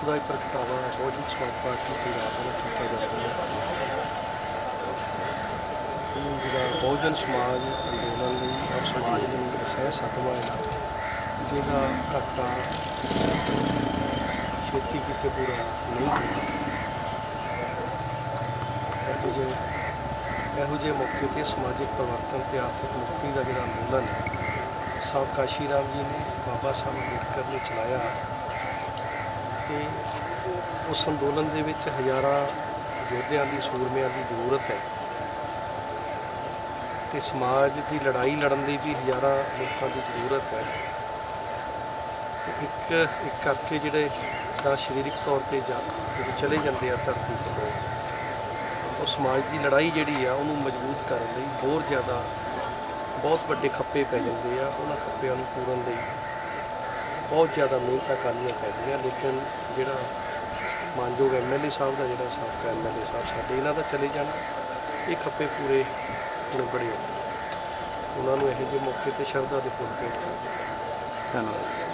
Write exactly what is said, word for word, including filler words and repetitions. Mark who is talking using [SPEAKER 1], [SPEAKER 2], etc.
[SPEAKER 1] ਦਾ ਪ੍ਰਗਟਾਵਾ ਬਹੁਜਨ ਸਮਾਜ ਪਾਰਟੀ ਪੰਜਾਬ ਵੱਲੋਂ ਕੀਤਾ ਜਾਂਦਾ ਹੈ। ਇਹ ਜਿਹੜਾ ਬਹੁਜਨ ਸਮਾਜ ਅੰਦੋਲਨ ਲਈ ਔਰ ਸਮਾਜ ਲਈ ਅਸਹਿ ਸਦਮਾ ਹੈ, ਜਿਹਦਾ ਘਾਟਾ ਛੇਤੀ ਕਿਤੇ ਪੂਰਾ ਨਹੀਂ ਹੋਣਾ। ਇਹੋ ਜਿਹੇ ਇਹੋ ਜਿਹੇ ਮੌਕੇ 'ਤੇ ਸਮਾਜਿਕ ਪਰਿਵਰਤਨ ਅਤੇ ਆਰਥਿਕ ਮੁਕਤੀ ਦਾ ਜਿਹੜਾ ਅੰਦੋਲਨ ਹੈ, ਸਾਬਕਾ ਸ਼੍ਰੀ ਰਾਮ ਜੀ ਨੇ ਬਾਬਾ ਸਾਹਿਬ ਅੰਬੇਡਕਰ ਨੇ ਚਲਾਇਆ ਅਤੇ ਉਸ ਅੰਦੋਲਨ ਦੇ ਵਿੱਚ ਹਜ਼ਾਰਾਂ ਯੋਧਿਆਂ ਦੀ ਸੂਰਮਿਆਂ ਦੀ ਜ਼ਰੂਰਤ ਹੈ ਅਤੇ ਸਮਾਜ ਦੀ ਲੜਾਈ ਲੜਨ ਦੀ ਵੀ ਹਜ਼ਾਰਾਂ ਲੋਕਾਂ ਦੀ ਜ਼ਰੂਰਤ ਹੈ। ਅਤੇ ਇੱਕ ਇੱਕ ਕਰਕੇ ਜਿਹੜੇ ਤਾਂ ਸਰੀਰਕ ਤੌਰ 'ਤੇ ਜਾ ਜਦੋਂ ਚਲੇ ਜਾਂਦੇ ਆ ਧਰਤੀ 'ਤੇ ਲੋਕ, ਉਹ ਸਮਾਜ ਦੀ ਲੜਾਈ ਜਿਹੜੀ ਆ ਉਹਨੂੰ ਮਜ਼ਬੂਤ ਕਰਨ ਲਈ ਹੋਰ ਜ਼ਿਆਦਾ ਬਹੁਤ ਵੱਡੇ ਖੱਪੇ ਪੈ ਜਾਂਦੇ ਆ। ਉਹਨਾਂ ਖੱਪਿਆਂ ਨੂੰ ਪੂਰਨ ਲਈ ਬਹੁਤ ਜ਼ਿਆਦਾ ਮਿਹਨਤਾਂ ਕਰਨੀਆਂ ਪੈਂਦੀਆਂ। ਲੇਕਿਨ ਜਿਹੜਾ ਮਾਨਯੋਗ ਐਮ ਐਲ ਏ ਸਾਹਿਬ ਦਾ ਜਿਹੜਾ ਸਾਬਕਾ ਐਮ ਐਲ ਏ ਸਾਹਿਬ ਸਾਡੇ, ਇਹਨਾਂ ਦਾ ਚਲੇ ਜਾਣਾ, ਇਹ ਖੱਪੇ ਪੂਰੇ ਹੋਣੇ ਬੜੇ ਔਖੇ। ਉਹਨਾਂ ਨੂੰ ਇਹੋ ਜਿਹੇ ਮੌਕੇ 'ਤੇ ਸ਼ਰਧਾ ਦੇ ਫੁੱਲ ਭੇਟ ਕਰਦੇ। ਧੰਨਵਾਦ।